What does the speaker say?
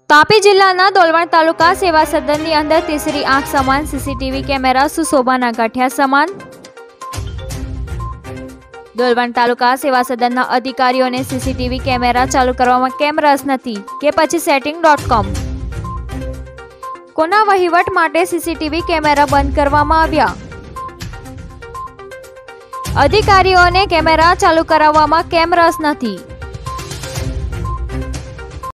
તાપી જિલ્લાના ડોલવણ તાલુકા સેવા સદનની અંદર તીસરી આંખ સમાન સીસીટીવી કેમેરા સુશોભાના ગાંઠિયા સમાન। ડોલવણ તાલુકા સેવા સદનના અધિકારીઓને સીસીટીવી કેમેરા ચાલુ કરવામાં કેમ રસ નથી કે પછી setting.com। કોના વહીવટ માટે સીસીટીવી કેમેરા બંધ કરવામાં આવ્યા? અધિકારીઓને કેમેરા ચાલુ કરાવવામાં કેમ રસ નથી?